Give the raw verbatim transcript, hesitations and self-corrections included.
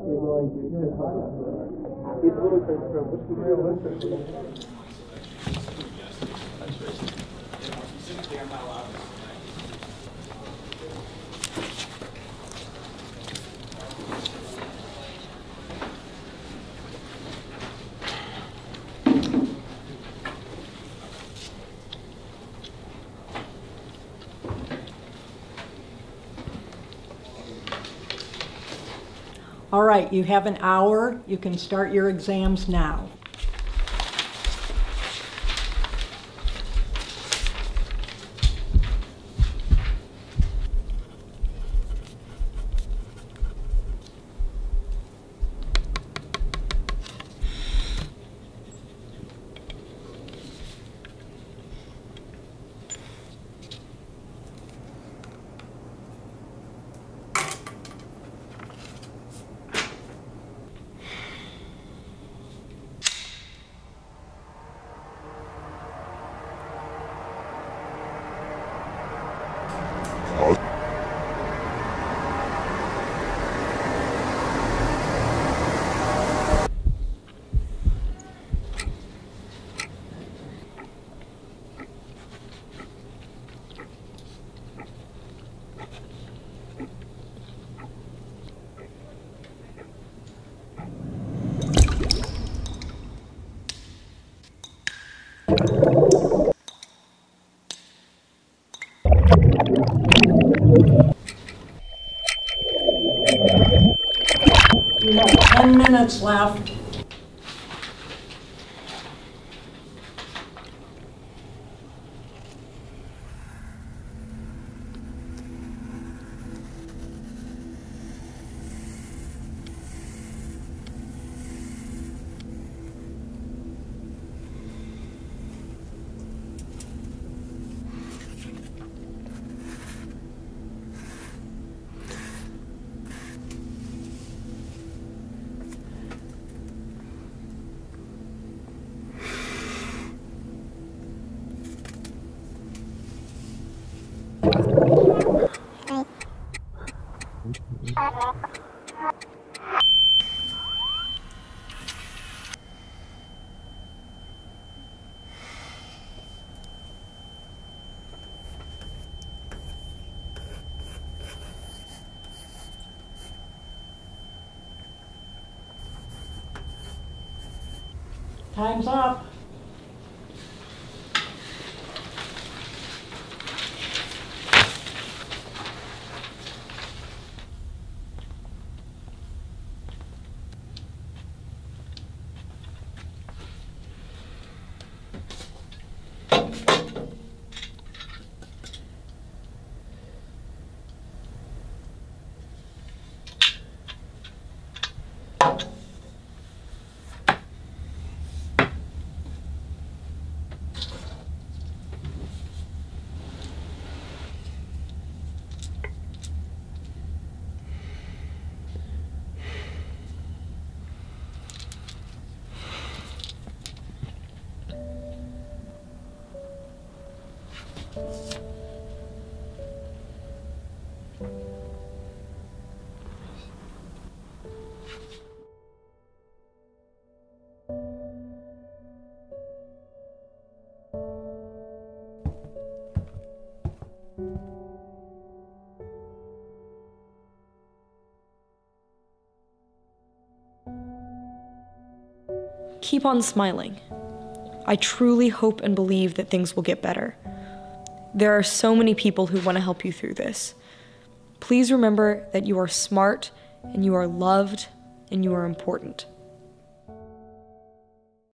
going to. It's ludicrous from which All right, you have an hour. You can start your exams now. You have ten minutes left. Time's up. Keep on smiling. I truly hope and believe that things will get better. There are so many people who want to help you through this. Please remember that you are smart, and you are loved, and you are important.